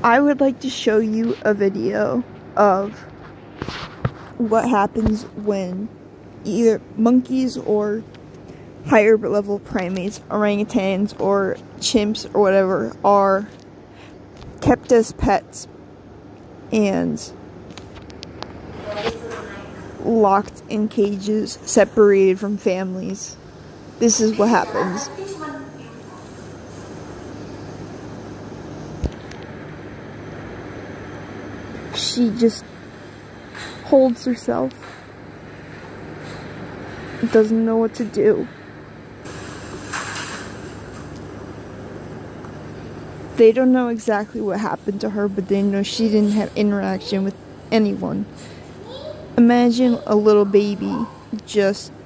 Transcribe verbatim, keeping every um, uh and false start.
I would like to show you a video of what happens when either monkeys or higher level primates, orangutans or chimps or whatever, are kept as pets and locked in cages, separated from families. This is what happens. She just holds herself. Doesn't know what to do. They don't know exactly what happened to her, but they know she didn't have interaction with anyone. Imagine a little baby just